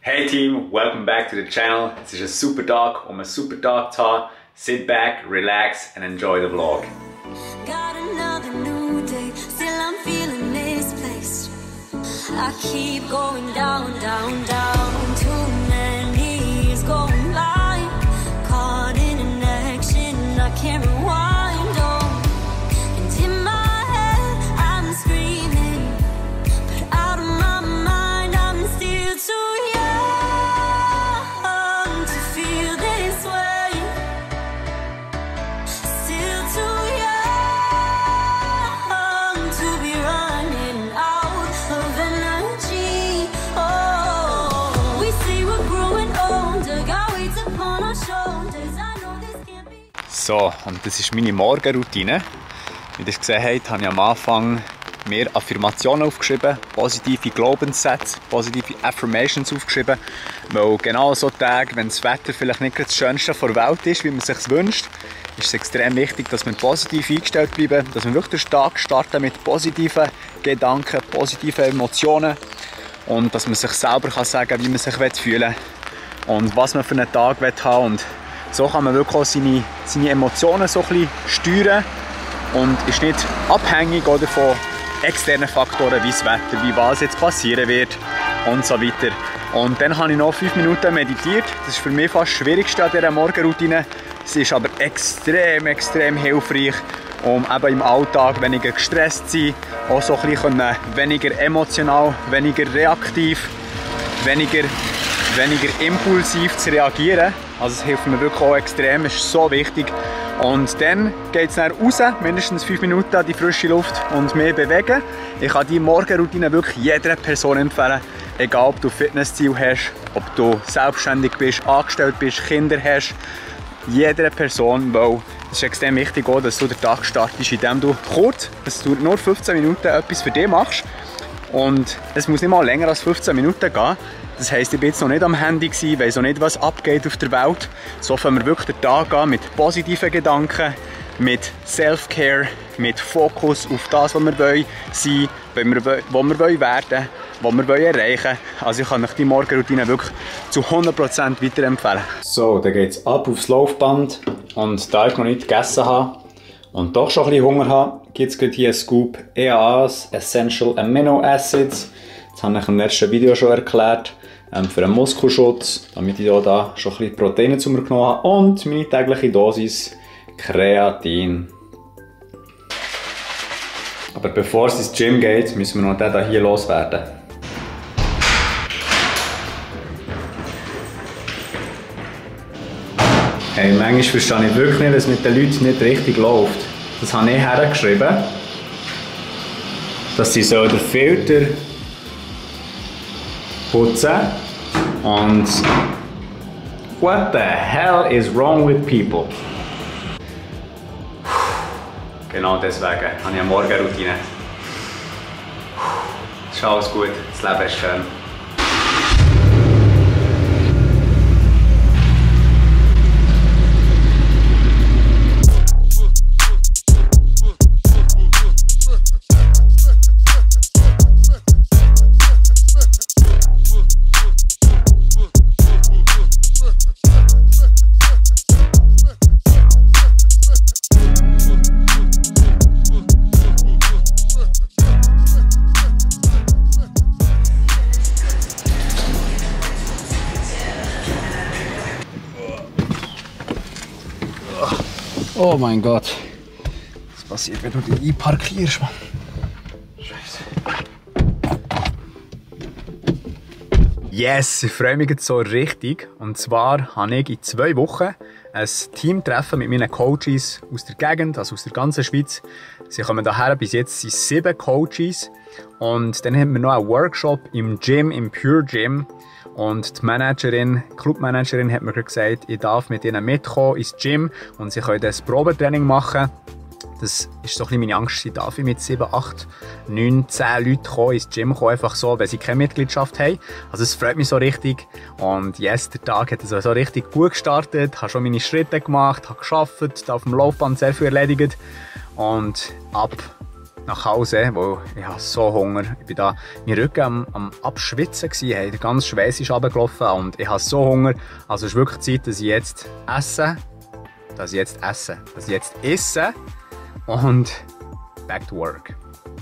Hey team, welcome back to the channel. Es ist ein super Tag, um einen super Tag zu haben. Sit back, relax and enjoy the vlog. Got another new day, still I'm feeling misplaced. I keep going down, down, down. Too many years going by, caught in an action I can't rewind on. And in my head I'm screaming, but out of my mind I'm still too young to feel this way. Still too young to be running out of energy. Oh, we say we're growing older, got weights upon our shoulders. I know this can't be. So, und das ist meine Morgenroutine. Wie ihr es gesehen habt, habe ich am Anfang mir Affirmationen aufgeschrieben, positive Glaubenssätze, positive Affirmations aufgeschrieben. Weil genau so Tage, wenn das Wetter vielleicht nicht das Schönste der Welt ist, wie man es sich wünscht, ist es extrem wichtig, dass wir positiv eingestellt bleiben, dass wir wirklich den Tag starten mit positiven Gedanken, positiven Emotionen und dass man sich selber sagen kann, wie man sich fühlen will und was man für einen Tag haben will. Und so kann man wirklich auch seine Emotionen so ein bisschen steuern und ist nicht abhängig oder von externen Faktoren wie das Wetter, wie was jetzt passieren wird und so weiter. Und dann habe ich noch 5 Minuten meditiert. Das ist für mich fast das Schwierigste an dieser Morgenroutine. Es ist aber extrem hilfreich, um eben im Alltag weniger gestresst zu sein, auch so ein bisschen weniger emotional, weniger reaktiv, weniger impulsiv zu reagieren. Also es hilft mir wirklich auch extrem, es ist so wichtig. Und dann geht es dann raus, mindestens 5 Minuten an die frische Luft und mehr bewegen. Ich kann diese Morgenroutine wirklich jeder Person empfehlen, egal ob du Fitnessziel hast, ob du selbstständig bist, angestellt bist, Kinder hast. Jeder Person, weil es ist extrem wichtig, auch, dass du den Tag startest, indem du kurz, es dauert nur 15 Minuten, etwas für dich machst. Und es muss nicht mal länger als 15 Minuten gehen. Das heisst, ich bin jetzt noch nicht am Handy gewesen, weiss auch nicht, was abgeht auf der Welt. So können wir wirklich den Tag an mit positiven Gedanken, mit Self-Care, mit Fokus auf das, was wir sein wollen, wo wir werden, was wir erreichen wollen. Also ich kann euch die Morgenroutine wirklich zu 100% weiterempfehlen. So, dann geht es ab aufs Laufband. Und da ich noch nicht gegessen habe und doch schon ein bisschen Hunger habe, gibt es hier einen Scoop EAAs, Essential Amino Acids. Das habe ich im letzten Video schon erklärt. Für einen Muskelschutz, damit ich da schon ein bisschen Proteine zu mir genommen habe. Und meine tägliche Dosis Kreatin. Aber bevor es ins Gym geht, müssen wir noch den hier loswerden. Hey, manchmal verstehe ich wirklich nicht, dass es mit den Leuten nicht richtig läuft. Das habe ich hergeschrieben, dass sie so den Filter putzen und what the hell is wrong with people? Genau deswegen habe ich eine Morgenroutine. Es ist alles gut, das Leben ist schön. Oh mein Gott, was passiert, wenn du dich einparkierst, Mann? Scheiße. Yes, ich freue mich jetzt so richtig. Und zwar habe ich in 2 Wochen ein Teamtreffen mit meinen Coaches aus der Gegend, also aus der ganzen Schweiz. Sie kommen daher, bis jetzt sind 7 Coaches. Und dann haben wir noch einen Workshop im Gym, im Pure Gym. Und die Managerin, die Clubmanagerin hat mir gesagt, ich darf mit ihnen mitkommen ins Gym und sie können das Probetraining machen. Das ist so ein bisschen meine Angst, ich darf mit 7, 8, 9, 10 Leuten ins Gym kommen, einfach so, weil sie keine Mitgliedschaft haben. Also es freut mich so richtig. Und yes, der Tag hat so richtig gut gestartet, habe schon meine Schritte gemacht, habe gearbeitet, auf dem Laufband sehr viel erledigt. Und ab nach Hause, weil ich habe so Hunger. Ich bin da mein Rücken am Abschwitzen gewesen, der ganze Schweiß ist runtergelaufen und ich habe so Hunger. Also es ist wirklich Zeit, dass ich jetzt esse, dass ich jetzt esse und back to work.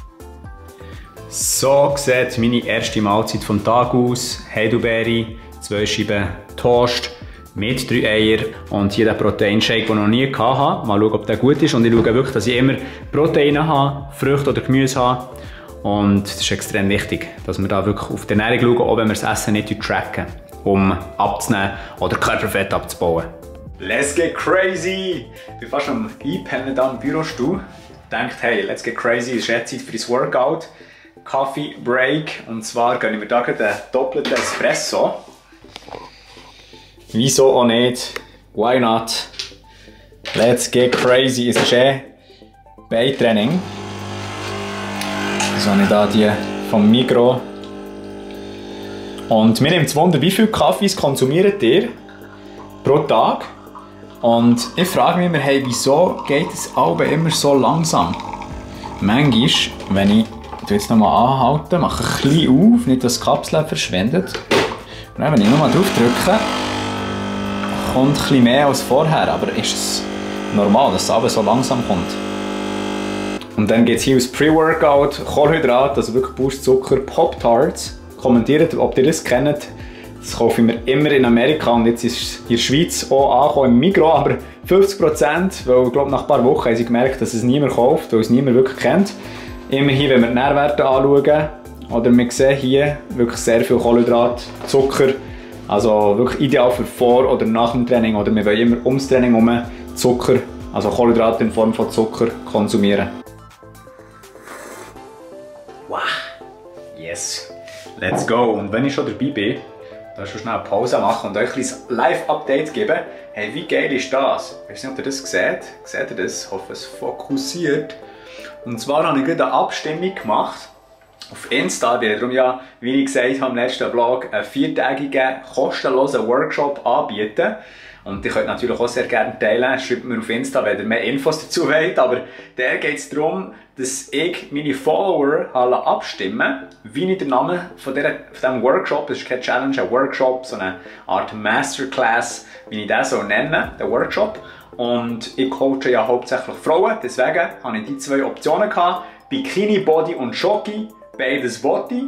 So sieht meine erste Mahlzeit vom Tag aus. Heidelbeere, 2 Scheiben Toast mit 3 Eier und hier der Proteinshake, den ich noch nie hatte. Mal schauen, ob der gut ist. Und ich schaue wirklich, dass ich immer Proteine habe, Früchte oder Gemüse habe. Und es ist extrem wichtig, dass wir da wirklich auf die Ernährung schauen, auch wenn wir das Essen nicht tracken, um abzunehmen oder Körperfett abzubauen. Let's get crazy! Ich bin fast am Einpennen hier im Bürostuhl. Ich dachte, hey, let's get crazy, es ist jetzt Zeit für das Workout. Kaffee Break. Und zwar gönne ich mir hier einen doppelten Espresso. Wieso auch nicht? Why not? Let's get crazy. Es ist Beintraining. So habe ich da die vom Migros. Und mir nimmt es Wunder, wie viele Kaffees konsumiert ihr pro Tag? Und ich frage mich immer, hey, wieso geht es alle immer so langsam? Manchmal, wenn ich jetzt nochmal anhalte, mache ich ein bisschen auf, nicht dass die Kapsel verschwendet. Und dann, wenn ich nochmal drauf drücke, kommt ein bisschen mehr als vorher, aber ist es normal, dass es aber so langsam kommt. Und dann geht es hier aus Pre-Workout, Kohlenhydrat, also wirklich Boost-Zucker, Pop-Tarts. Kommentiert, ob ihr das kennt. Das kaufe ich mir immer in Amerika und jetzt ist es in der Schweiz auch angekommen, im Migros, aber 50%, weil ich glaube nach ein paar Wochen haben sie gemerkt, dass es niemand kauft, weil es niemand wirklich kennt. Immerhin, wenn wir die Nährwerte anschauen, oder wir sehen hier wirklich sehr viel Kohlenhydrat, Zucker. Also wirklich ideal für vor oder nach dem Training oder wir wollen immer ums Training herum Zucker, also Kohlenhydrate in Form von Zucker konsumieren. Wow, yes, let's go! Und wenn ich schon dabei bin, dann schon schnell eine Pause machen und euch ein Live-Update geben. Hey, wie geil ist das? Ich weiß nicht, ob ihr das seht. Seht ihr das? Ich hoffe, es fokussiert. Und zwar habe ich gerade eine Abstimmung gemacht. Auf Insta, weil ich darum ja, wie ich gesagt habe im letzten Vlog, einen 4-tägigen kostenlosen Workshop anbieten. Und ihr könnt natürlich auch sehr gerne teilen. Schreibt mir auf Insta, wenn ihr mehr Infos dazu wollt. Aber da geht es darum, dass ich meine Follower abstimmen, wie ich den Namen von diesem Workshop, das ist keine Challenge, ein Workshop, so eine Art Masterclass, wie ich das so nenne, den Workshop. Und ich coache ja hauptsächlich Frauen, deswegen hatte ich die 2 Optionen gehabt. Bikini, Body und Jockey. Beides Body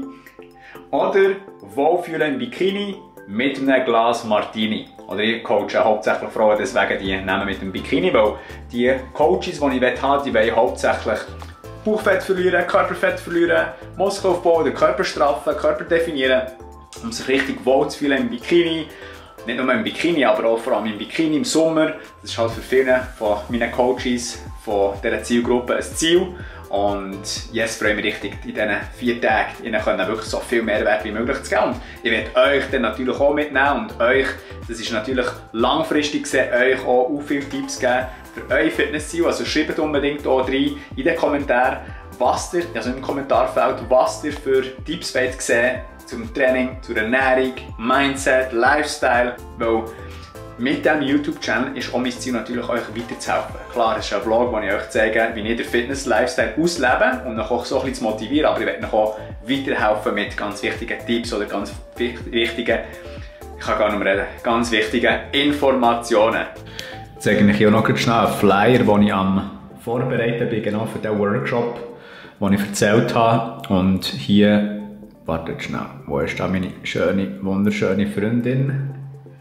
oder Wohlfühlen im Bikini mit einem Glas Martini. Oder ich coache hauptsächlich Frauen, deswegen die nehmen mit dem Bikini, weil die Coaches, die ich habe, die wollen hauptsächlich Bauchfett verlieren, Körperfett verlieren, Muskelaufbau oder Körper straffen, Körper definieren, um sich richtig wohl zu fühlen im Bikini. Nicht nur im Bikini, aber auch vor allem im Bikini im Sommer. Das ist halt für viele von meinen Coaches, von dieser Zielgruppe ein Ziel. Und jetzt freue ich mich richtig, in diesen 4 Tagen Ihnen können wirklich so viel Mehrwert wie möglich zu geben. Und ich werde euch dann natürlich auch mitnehmen und euch, das ist natürlich langfristig gesehen, euch auch viele Tipps geben für euer Fitnessziel. Also schreibt unbedingt auch rein in den Kommentaren, was ihr, also im Kommentarfeld, was ihr für Tipps wollt sehen zum Training, zur Ernährung, Mindset, Lifestyle. Weil mit diesem YouTube-Channel ist auch mein Ziel natürlich, euch weiterzuhelfen. Klar, es ist ein Vlog, wo ich euch zeige, wie ich den Fitness-Lifestyle auslebe und euch auch so ein bisschen zu motivieren, aber ich werde euch auch weiterhelfen mit ganz wichtigen Tipps oder ganz wichtigen, ich kann gar nicht mehr reden, ganz wichtigen Informationen. Ich zeige euch hier auch noch schnell einen Flyer, den ich am Vorbereiten bin, genau für den Workshop, den ich erzählt habe. Und hier, wartet schnell, wo ist da meine schöne, wunderschöne Freundin?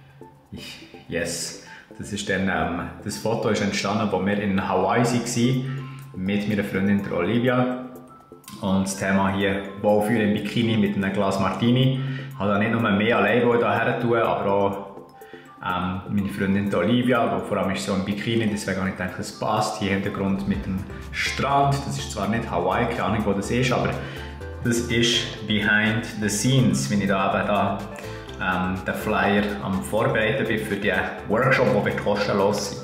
Yes, das ist dann, das Foto ist entstanden, als wir in Hawaii waren, mit meiner Freundin der Olivia. Und das Thema hier, Wohlfühlen im Bikini mit einem Glas Martini. Ich habe nicht nur mehr alleine hierher tun, aber auch meine Freundin der Olivia, weil vor allem ist sie so im Bikini, deswegen habe ich gedacht, das passt. Hier im Hintergrund mit dem Strand, das ist zwar nicht Hawaii, keine Ahnung wo das ist, aber das ist behind the scenes, wenn ich da den Flyer am Vorbereiten bin für den Workshop, der wird kostenlos sein.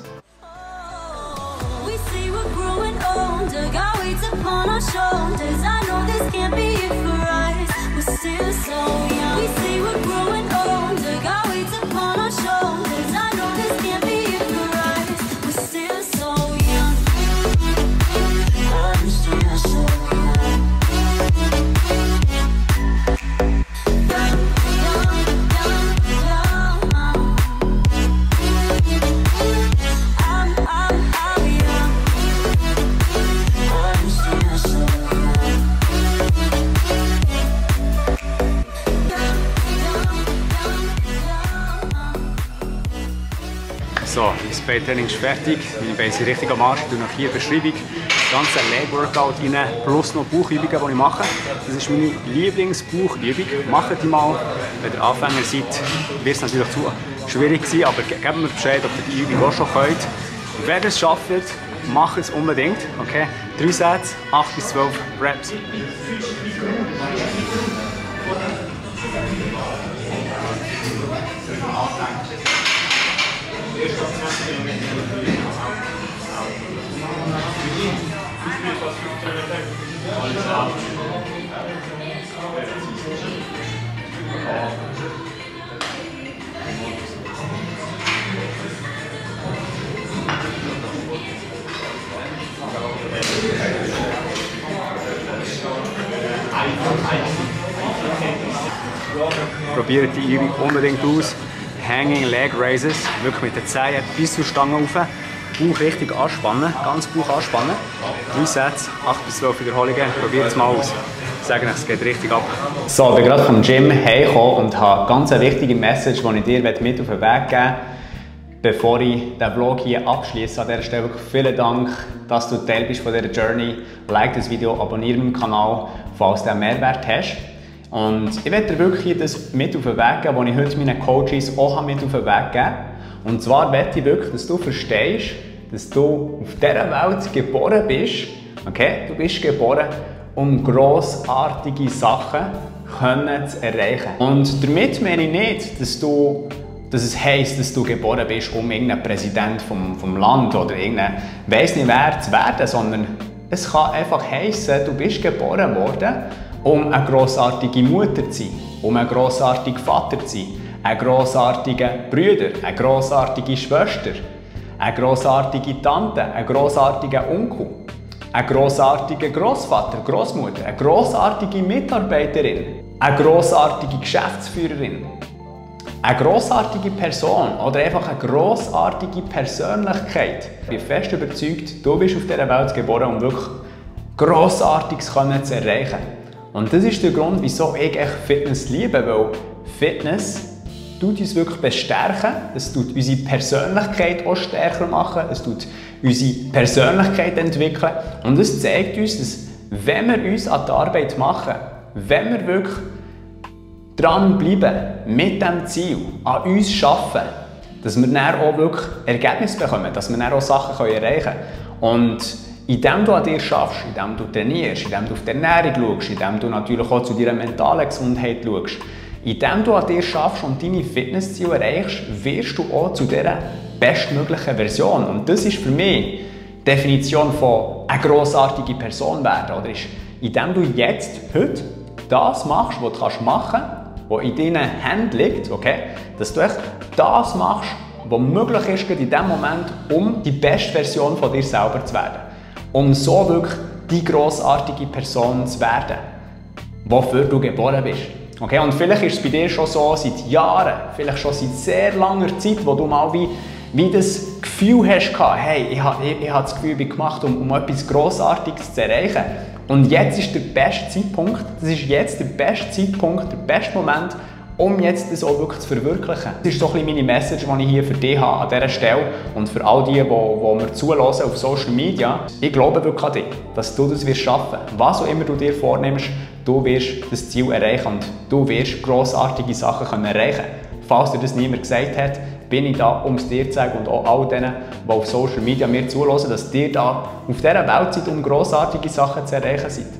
So, das Beintraining ist fertig. Meine Beine sind richtig am Arsch. Ich tue noch hier Beschreibung. Das ganze Leg-Workout rein, plus noch Bauchübungen, die ich mache. Das ist meine Lieblingsbauchübung. Macht die mal. Wenn ihr Anfänger seid, wird es natürlich zu schwierig sein, aber gebt mir Bescheid, ob ihr die Übung auch schon könnt. Wenn ihr es schafft, macht es unbedingt. Okay? 3 Sätze, 8 bis 12 Reps. Probiert die Übung unbedingt aus. Hanging Leg Raises, wirklich mit den Zehen bis zur Stange rauf. Bauch richtig anspannen, ganz Bauch anspannen. 3 Sätze, 8 bis 12 Wiederholungen. Probiert es mal aus. Ich sage euch, es geht richtig ab. So, ich bin gerade vom Gym heimgekommen und habe ganz eine wichtige Message, die ich dir mit auf den Weg geben möchte. Bevor ich den Vlog hier abschließe, an dieser Stelle wirklich vielen Dank, dass du Teil bist von dieser Journey. Like das Video, abonniere meinen Kanal, falls du einen Mehrwert hast. Und ich werde dir wirklich das mit auf den Weg geben, was ich heute meinen Coaches auch mit auf den Weg geben. Und zwar möchte ich wirklich, dass du verstehst, dass du auf dieser Welt geboren bist. Okay? Du bist geboren, um grossartige Sachen zu erreichen. Und damit meine ich nicht, dass es heisst, dass du geboren bist, um irgendein Präsident vom Land oder irgendein weiss nicht wer zu werden, sondern es kann einfach heissen, du bist geboren worden, um eine grossartige Mutter zu sein, um ein grossartiger Vater zu sein, ein grossartiger Bruder, eine grossartige Schwester, eine grossartige Tante, ein grossartiger Onkel, ein grossartiger Grossvater, Grossmutter, eine grossartige Mitarbeiterin, eine grossartige Geschäftsführerin, eine grossartige Person oder einfach eine grossartige Persönlichkeit. Ich bin fest überzeugt, du bist auf dieser Welt geboren, um wirklich Grossartiges zu erreichen. Und das ist der Grund, wieso ich Fitness liebe, weil Fitness tut uns wirklich bestärken, es tut unsere Persönlichkeit auch stärker machen, es tut unsere Persönlichkeit entwickeln und es zeigt uns, dass wenn wir uns an die Arbeit machen, wenn wir wirklich dranbleiben mit dem Ziel, an uns arbeiten, dass wir dann auch wirklich Ergebnisse bekommen, dass wir dann auch Sachen erreichen können. Und indem du an dir schaffst, indem du trainierst, indem du auf die Ernährung schaust, indem du natürlich auch zu deiner mentalen Gesundheit schaust, indem du an dir schaffst und deine Fitnessziele erreichst, wirst du auch zu dieser bestmöglichen Version. Und das ist für mich die Definition von einer grossartigen Person werden. Oder ist, indem du jetzt, heute, das machst, was du machen kannst, was in deinen Händen liegt, okay? Dass du echt das machst, was möglich ist in diesem Moment, um die beste Version von dir selber zu werden. Um so wirklich die grossartige Person zu werden, wofür du geboren bist. Okay? Und vielleicht ist es bei dir schon so seit Jahren, vielleicht schon seit sehr langer Zeit, wo du mal wie das Gefühl hast, hey, ich habe das Gefühl, ich bin gemacht, um etwas Grossartiges zu erreichen. Und jetzt ist der beste Zeitpunkt, das ist jetzt der beste Zeitpunkt, der beste Moment, um jetzt das auch wirklich zu verwirklichen. Das ist so ein bisschen meine Message, die ich hier für dich habe an dieser Stelle und für all die, die mir zuhören auf Social Media. Ich glaube wirklich an dich, dass du das schaffen wirst. Was auch immer du dir vornimmst, du wirst das Ziel erreichen und du wirst grossartige Sachen erreichen können. Falls dir das niemand gesagt hat, bin ich da, um es dir zu sagen und auch all denen, die auf Social Media mir zuhören, dass ihr da auf dieser Welt seid, um grossartige Sachen zu erreichen seid.